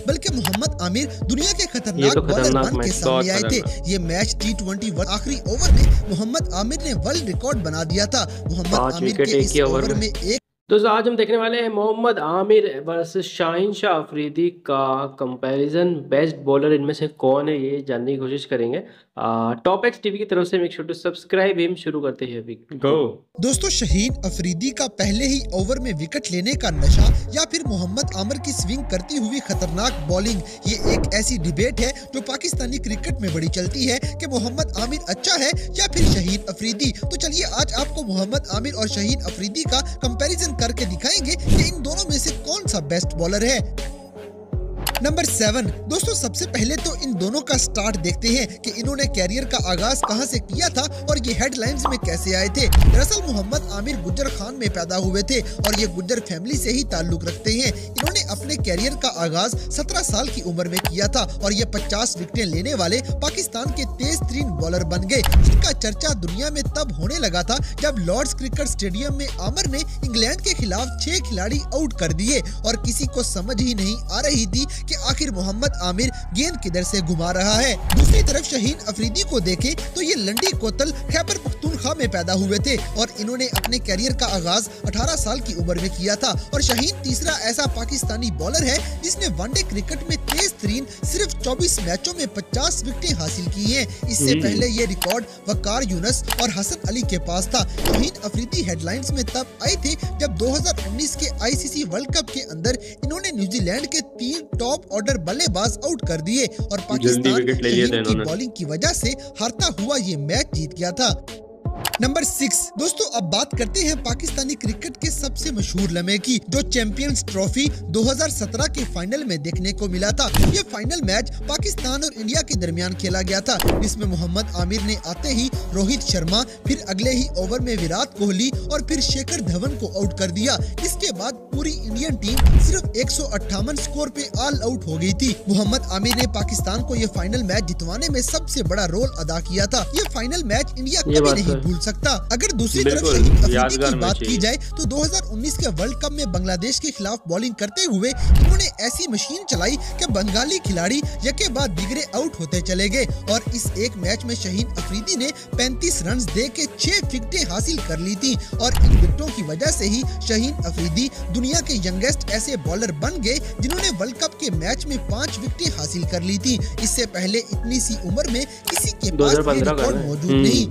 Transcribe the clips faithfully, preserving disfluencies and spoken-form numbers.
बल्कि मोहम्मद आमिर दुनिया के खतरनाक तो बॉलर खतरनाक बन के सामने आए थे। ये मैच टी ट्वेंटी आखिरी ओवर में मोहम्मद आमिर ने वर्ल्ड रिकॉर्ड बना दिया था। मोहम्मद आमिर के इस ओवर में एक दोस्तों आज हम देखने वाले हैं मोहम्मद आमिर वर्सेस शाहीन शाह अफरीदी का कंपैरिजन। बेस्ट बॉलर इनमें से कौन है ये जानने की कोशिश करेंगे। टॉप एक्स टीवी की तरफ से make sure to subscribe him. शुरू करते हैं अभी। गो दोस्तों, शाहीन अफरीदी का पहले ही ओवर में विकेट लेने का नशा या फिर मोहम्मद आमिर की स्विंग करती हुई खतरनाक बॉलिंग, ये एक ऐसी डिबेट है जो पाकिस्तानी क्रिकेट में बड़ी चलती है कि मोहम्मद आमिर अच्छा है या फिर शाहीन अफरीदी। तो चलिए आज आपको मोहम्मद आमिर और शाहीन अफरीदी का कंपैरिजन करके दिखाएंगे कि इन दोनों में से कौन सा बेस्ट बॉलर है। Number seven. दोस्तों सबसे पहले तो इन दोनों का स्टार्ट देखते हैं कि इन्होंने कैरियर का आगाज कहां से किया था और ये हेडलाइंस में कैसे आए थे। दरअसल मोहम्मद आमिर गुज्जर खान में पैदा हुए थे और ये गुज्जर फैमिली से ही ताल्लुक रखते हैं। इन्होंने अपने कैरियर का आगाज सत्रह साल की उम्र में किया था और ये पचास विकेटें लेने वाले पाकिस्तान के तेज तरीन बॉलर बन गए। इनका चर्चा दुनिया में तब होने लगा था जब लॉर्ड्स क्रिकेट स्टेडियम में आमिर ने इंग्लैंड के खिलाफ छह खिलाड़ी आउट कर दिए और किसी को समझ ही नहीं आ रही थी कि आखिर मोहम्मद आमिर गेंद किधर से घुमा रहा है। दूसरी तरफ शाहीन अफरीदी को देखें तो ये लंडी कोतल खैबर पख्तूनख्वा में पैदा हुए थे और इन्होंने अपने कैरियर का आगाज अठारह साल की उम्र में किया था। और शाहीन तीसरा ऐसा पाकिस्तानी बॉलर है जिसने वनडे क्रिकेट में तेज तरीन सिर्फ चौबीस मैचों में पचास विकेटें हासिल की हैं। इससे पहले ये रिकॉर्ड वकार यूनुस और हसन अली के पास था। शाहीन अफरीदी हेडलाइंस में तब आए थे जब दो हज़ार उन्नीस के आईसीसी वर्ल्ड कप के अंदर इन्होंने न्यूजीलैंड के तीन टॉप ऑर्डर बल्लेबाज आउट कर दिए और पाकिस्तान शाहीन की बॉलिंग की वजह से हारता हुआ ये मैच जीत गया था। Number six. दोस्तों अब बात करते हैं पाकिस्तानी क्रिकेट के सबसे मशहूर लम्हे की, जो चैंपियंस ट्रॉफी दो हज़ार सत्रह के फाइनल में देखने को मिला था। ये फाइनल मैच पाकिस्तान और इंडिया के दरमियान खेला गया था, जिसमें मोहम्मद आमिर ने आते ही रोहित शर्मा, फिर अगले ही ओवर में विराट कोहली और फिर शेखर धवन को आउट कर दिया। इसके बाद पूरी इंडियन टीम सिर्फ एक सौ अट्ठावन स्कोर पे ऑल आउट हो गई थी। मोहम्मद आमिर ने पाकिस्तान को ये फाइनल मैच जितवाने में सबसे बड़ा रोल अदा किया था। ये फाइनल मैच इंडिया कभी नहीं भूल सकता। अगर दूसरी तरफ शाहीन अफरीदी की बात की जाए तो दो हज़ार उन्नीस के वर्ल्ड कप में बांग्लादेश के खिलाफ बॉलिंग करते हुए इन्होंने ऐसी मशीन चलाई कि बंगाली खिलाड़ी यके बाद दिगरे आउट होते चले गए और इस एक मैच में शाहीन अफरीदी ने पैंतीस रन दे के छह विकेटें हासिल कर ली थी और इन विकेटों की वजह से ही शाहीन अफरीदी दुनिया के यंगेस्ट ऐसे बॉलर बन गए जिन्होंने वर्ल्ड कप के मैच में पाँच विकेटें हासिल कर ली थी। इससे पहले इतनी सी उम्र में किसी के पास रिकॉर्ड मौजूद नहीं।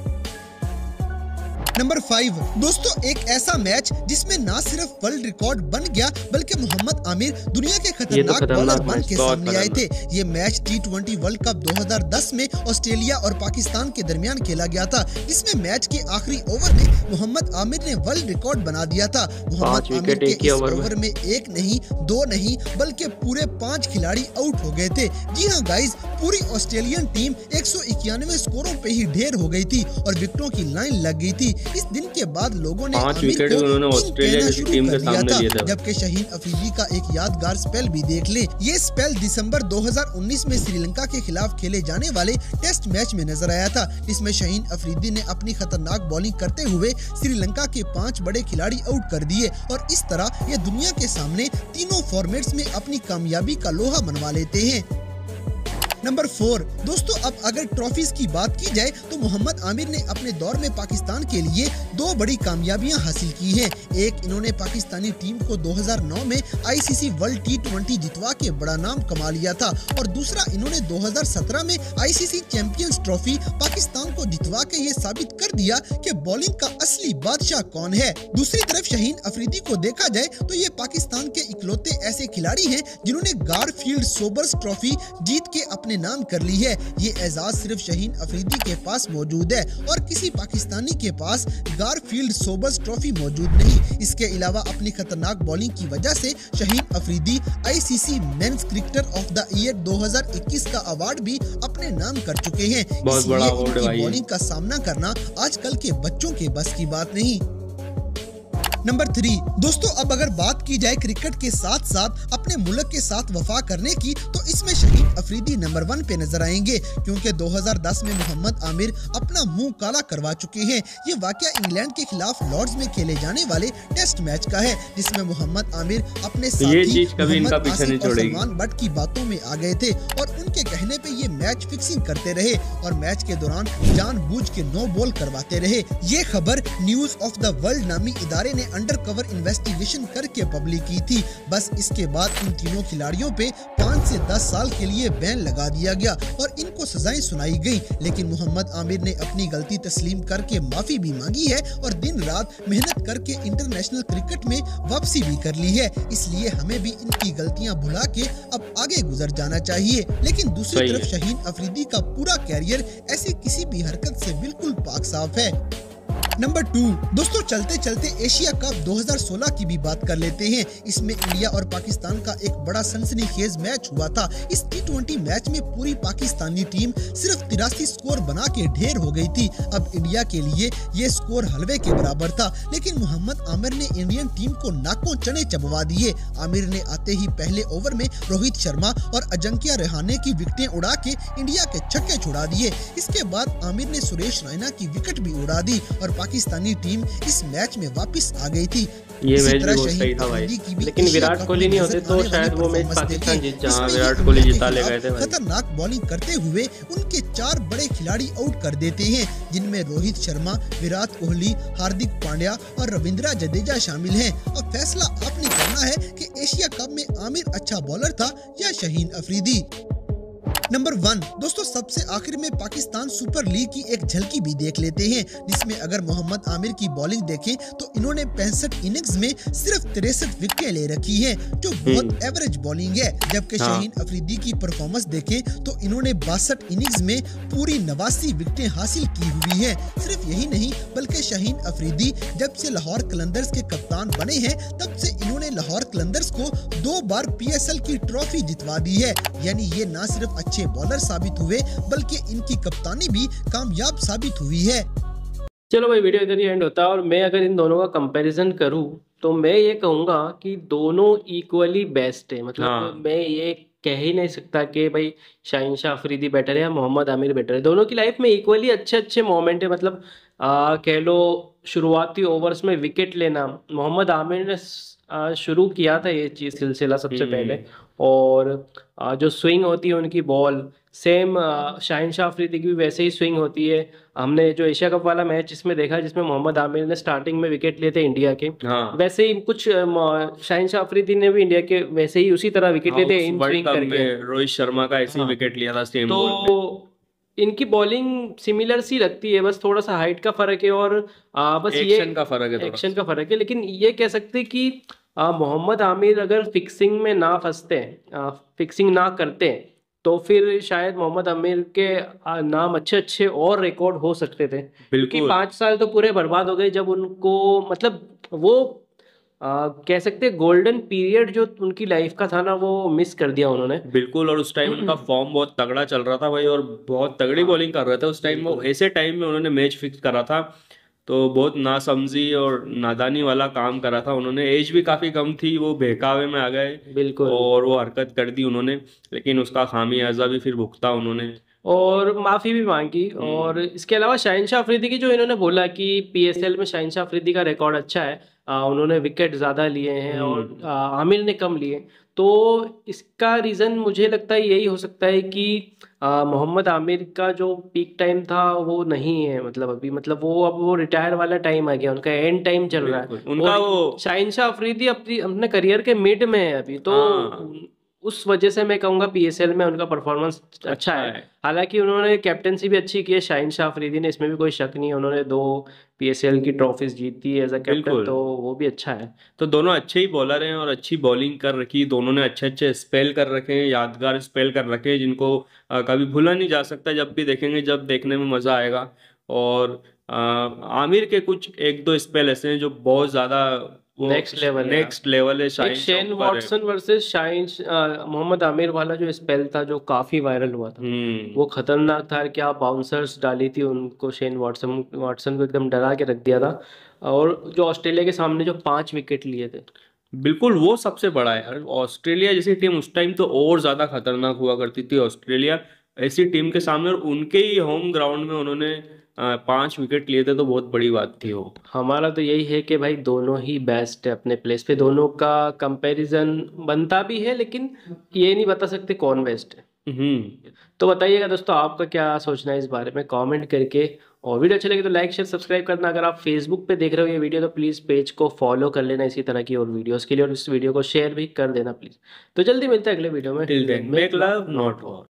Number five. दोस्तों एक ऐसा मैच जिसमें ना सिर्फ वर्ल्ड रिकॉर्ड बन गया बल्कि मोहम्मद आमिर दुनिया के खतरनाक तो बॉलर बन के सामने आए थे। ये match T twenty world cup दो हज़ार दस में ऑस्ट्रेलिया और पाकिस्तान के दरमियान खेला गया था। इसमें मैच के आखिरी ओवर में मोहम्मद आमिर ने वर्ल्ड रिकॉर्ड बना दिया था। मोहम्मद आमिर के इस ओवर में एक नहीं, दो नहीं बल्कि पूरे पाँच खिलाड़ी आउट हो गए थे। जी हाँ गाइज, पूरी ऑस्ट्रेलियन टीम एक सौ इक्यानवे स्कोरों पे ही ढेर हो गई थी और विकेटों की लाइन लग गई थी। इस दिन के बाद लोगों ने आमिर को ऑस्ट्रेलिया की टीम के सामने दिया था, जबकि शाहीन अफरीदी का एक यादगार स्पेल भी देख ले। ये स्पेल दिसंबर दो हज़ार उन्नीस में श्रीलंका के खिलाफ खेले जाने वाले टेस्ट मैच में नजर आया था। इसमें शाहीन अफरीदी ने अपनी खतरनाक बॉलिंग करते हुए श्रीलंका के पांच बड़े खिलाड़ी आउट कर दिए और इस तरह ये दुनिया के सामने तीनों फॉर्मेट्स में अपनी कामयाबी का लोहा मनवा लेते हैं। Number four. दोस्तों अब अगर ट्रॉफीज की बात की जाए तो मोहम्मद आमिर ने अपने दौर में पाकिस्तान के लिए दो बड़ी कामयाबियां हासिल की हैं। एक, इन्होंने पाकिस्तानी टीम को दो हज़ार नौ में आईसीसी वर्ल्ड टी ट्वेंटी जितवा के बड़ा नाम कमा लिया था और दूसरा, इन्होंने दो हज़ार सत्रह में आईसीसी चैंपियंस ट्रॉफी पाकिस्तान को जितवा के ये साबित कर दिया कि बॉलिंग का असली बादशाह कौन है। दूसरी तरफ शाहीन अफरीदी को देखा जाए तो ये पाकिस्तान के इकलौते ऐसे खिलाड़ी हैं जिन्होंने गारफील्ड सोबर्स ट्रॉफी जीत के अपने नाम कर ली है। ये एजाज सिर्फ शाहीन अफरीदी के पास मौजूद है और किसी पाकिस्तानी के पास गारफील्ड सोबर्स ट्रॉफी मौजूद नहीं। इसके अलावा अपनी खतरनाक बॉलिंग की वजह से Shaheen Afridi ICC men's cricketer of the year दो हज़ार इक्कीस का अवार्ड भी अपने नाम कर चुके हैं। बहुत बड़ा अवार्ड है। बॉलिंग का सामना करना आजकल के बच्चों के बस की बात नहीं। नंबर थ्री, दोस्तों अब अगर बात की जाए क्रिकेट के साथ साथ अपने मुल्क के साथ वफा करने की, तो इसमें शाहीन अफरीदी नंबर वन पे नजर आएंगे, क्योंकि दो हज़ार दस में मोहम्मद आमिर अपना मुंह काला करवा चुके हैं। ये वाकया इंग्लैंड के खिलाफ लॉर्ड्स में खेले जाने वाले टेस्ट मैच का है, जिसमें मोहम्मद आमिर अपने साथी मोहम्मद आसिफ और सलमान बट की बातों में आ गए थे और उनके कहने पे ये मैच फिक्सिंग करते रहे और मैच के दौरान जानबूझ के नो बॉल करवाते रहे। ये खबर न्यूज ऑफ द वर्ल्ड नामी इदारे ने अंडरकवर इन्वेस्टिगेशन करके पब्लिक की थी। बस इसके बाद इन तीनों खिलाड़ियों पे पाँच से दस साल के लिए बैन लगा दिया गया और इनको सजाएं सुनाई गई। लेकिन मोहम्मद आमिर ने अपनी गलती तस्लीम करके माफी भी मांगी है और दिन रात मेहनत करके इंटरनेशनल क्रिकेट में वापसी भी कर ली है। इसलिए हमें भी इनकी गलतियां भुला के अब आगे गुजर जाना चाहिए। लेकिन दूसरी तरफ शाहीन अफरीदी का पूरा कैरियर ऐसी किसी भी हरकत से बिल्कुल पाक साफ है। नंबर टू, दोस्तों चलते चलते एशिया कप दो हज़ार सोलह की भी बात कर लेते हैं। इसमें इंडिया और पाकिस्तान का एक बड़ा सनसनीखेज मैच हुआ था। इस टी ट्वेंटी मैच में पूरी पाकिस्तानी टीम सिर्फ तिरासी स्कोर बना के ढेर हो गई थी। अब इंडिया के लिए ये स्कोर हलवे के बराबर था, लेकिन मोहम्मद आमिर ने इंडियन टीम को नाकों चने चबवा दिए। आमिर ने आते ही पहले ओवर में रोहित शर्मा और अजिंक्य रहाणे की विकेटें उड़ा के इंडिया के छक्के छुड़ा दिए। इसके बाद आमिर ने सुरेश रैना की विकेट भी उड़ा दी और पाकिस्तानी टीम इस मैच में वापस आ गई थी। ये मैच भी बहुत सही था भाई, लेकिन विराट कोहली नहीं होते तो शायद वो मैच पाकिस्तान जीत जहां विराट कोहली जिता ले गए थे भाई। खतरनाक बॉलिंग करते हुए उनके चार बड़े खिलाड़ी आउट कर देते हैं, जिनमें रोहित शर्मा, विराट कोहली, हार्दिक पांड्या और रविंद्र जडेजा शामिल हैं। अब फैसला आपने करना है कि एशिया कप में आमिर अच्छा बॉलर था या शाहीन अफरीदी। नंबर वन, दोस्तों सबसे आखिर में पाकिस्तान सुपर लीग की एक झलकी भी देख लेते हैं, जिसमें अगर मोहम्मद आमिर की बॉलिंग देखें तो इन्होंने पैंसठ इनिंग्स में सिर्फ तिरसठ विकेटें ले रखी हैं, जो बहुत एवरेज बॉलिंग है। जबकि हाँ। शाहीन अफरीदी की परफॉर्मेंस देखें तो इन्होंने बासठ इनिंग्स में पूरी नवासी विकेटें हासिल की हुई है। सिर्फ यही नहीं बल्कि शाहीन अफरीदी जब से लाहौर कलंदर्स के कप्तान बने हैं तब से इन्होंने लाहौर कलंदर्स को दो बार पी एस एल की ट्रॉफी जितवा दी है। यानी ये न सिर्फ अच्छे बॉलर साबित हुए बल्कि इनकी कप्तानी भी कामयाब साबित हुई है। चलो भाई, वीडियो इधर ही एंड होता है और मैं अगर इन दोनों का कंपैरिजन करूं तो मैं ये कहूंगा कि दोनों इक्वली बेस्ट है। मतलब हाँ। मैं ये कह ही नहीं सकता कि भाई शाहीन शाह अफरीदी बेटर है या मोहम्मद आमिर बेटर है। दोनों की लाइफ में इक्वली अच्छे अच्छे मोमेंट है। मतलब आ, कह लो शुरुआती ओवर्स में विकेट लेना, मोहम्मद आमिर ने आ, शुरू किया था ये चीज़ सिलसिला सबसे हम्म। पहले। और आ, जो स्विंग होती है उनकी बॉल सेम, शाहीन शाह अफरीदी की भी वैसे ही स्विंग होती है। हमने जो एशिया कप वाला मैच इसमें देखा जिसमें मोहम्मद आमिर ने स्टार्टिंग में विकेट लिए थे इंडिया के, हाँ। वैसे ही कुछ अ, म- शाहीन शाह अफरीदी ने भी इंडिया के वैसे ही उसी तरह विकेट हाँ, लिए थे उस इन वर्ल्ड स्विंग कप करके। में रोहित शर्मा का ऐसे ही हाँ। विकेट लिया था सेम बॉल पे। तो इनकी बॉलिंग सिमिलर सी लगती है, बस थोड़ा सा हाइट का फर्क है और आ, बस ये एक्शन का फर्क है थोड़ा। एक्शन का फर्क है। लेकिन ये कह सकते हैं कि आ, मोहम्मद आमिर अगर फिक्सिंग में ना फंसते, आ, फिक्सिंग ना करते तो फिर शायद मोहम्मद आमिर के आ, नाम अच्छे अच्छे और रिकॉर्ड हो सकते थे। क्योंकि बिल्कुल। पाँच साल तो पूरे बर्बाद हो गए जब उनको, मतलब वो आ, कह सकते हैं गोल्डन पीरियड जो उनकी लाइफ का था ना वो मिस कर दिया उन्होंने। बिल्कुल, और उस टाइम उनका फॉर्म बहुत तगड़ा चल रहा था भाई और बहुत तगड़ी हाँ, बॉलिंग कर रहे थे उस टाइम। वो ऐसे टाइम में उन्होंने मैच फिक्स करा था, तो बहुत नासमझी और नादानी वाला काम करा था उन्होंने। एज भी काफी कम थी, वो बहकावे में आ गए बिल्कुल। और वो हरकत कर दी उन्होंने, लेकिन उसका खामियाजा भी फिर भुगता उन्होंने। और माफ़ी भी मांगी। और इसके अलावा शाहीन शाह अफरीदी की जो इन्होंने बोला कि पीएसएल में शाहीन शाह अफरीदी का रिकॉर्ड अच्छा है, आ, उन्होंने विकेट ज़्यादा लिए हैं और आ, आमिर ने कम लिए, तो इसका रीज़न मुझे लगता है यही हो सकता है कि आ, मोहम्मद आमिर का जो पीक टाइम था वो नहीं है। मतलब अभी, मतलब वो अब वो रिटायर वाला टाइम आ गया, उनका एंड टाइम चल रहा है। बिल्कुल, उनका और वो शाहीन शाह अफरीदी अपनी अपने करियर के मिड में है अभी, तो हाँ। उस वजह से मैं कहूँगा पीएसएल में उनका परफॉर्मेंस अच्छा अच्छा है। है। हालांकि उन्होंने कैप्टनसी भी अच्छी की है शाहीन शाह अफरीदी ने, इसमें भी कोई शक नहीं है। उन्होंने दो पीएसएल की ट्रॉफीज जीती है एज अ कैप्टन, बिल्कुल। तो वो भी अच्छा है। तो दोनों अच्छे ही बॉलर हैं और अच्छी बॉलिंग कर रखी, दोनों ने अच्छे अच्छे स्पेल कर रखे हैं, यादगार स्पेल कर रखे हैं जिनको अ, कभी भूला नहीं जा सकता। जब भी देखेंगे, जब देखने में मज़ा आएगा। और अ, आमिर के कुछ एक दो स्पेल ऐसे हैं जो बहुत ज़्यादा वो नेक्स्ट लेवल है। नेक्स्ट लेवल है, एक शाइन शेन ऊपर है। Watson versus shine Mohammad Amir वाला जो स्पेल था जो काफी वायरल हुआ था, हम्म वो खतरनाक था। क्या बाउंसर्स डाली थी उनको, शेन वॉटसन वॉटसन को एकदम डरा के रख दिया था। और जो ऑस्ट्रेलिया के सामने जो पांच विकेट लिए थे, बिल्कुल वो सबसे बड़ा है यार। ऑस्ट्रेलिया जैसी टीम उस टाइम तो और ज्यादा खतरनाक हुआ करती थी। ऑस्ट्रेलिया ऐसी टीम के सामने, और उनके ही होम ग्राउंड में उन्होंने अ, पांच विकेट लिए थे, तो बहुत बड़ी बात थी वो। हमारा तो यही है कि भाई दोनों ही बेस्ट है अपने प्लेस पे, दोनों का कंपैरिजन बनता भी है, लेकिन ये नहीं बता सकते कौन बेस्ट है। हम्म तो बताइएगा दोस्तों आपका क्या सोचना है इस बारे में कमेंट करके। और वीडियो अच्छी लगे तो लाइक शेयर सब्सक्राइब करना। अगर आप फेसबुक पे देख रहे हो ये वीडियो तो प्लीज़ पेज को फॉलो कर लेना इसी तरह की और वीडियोस के लिए, और इस वीडियो को शेयर भी कर देना प्लीज़। तो जल्दी मिलते हैं अगले वीडियो में। Till then make love not war.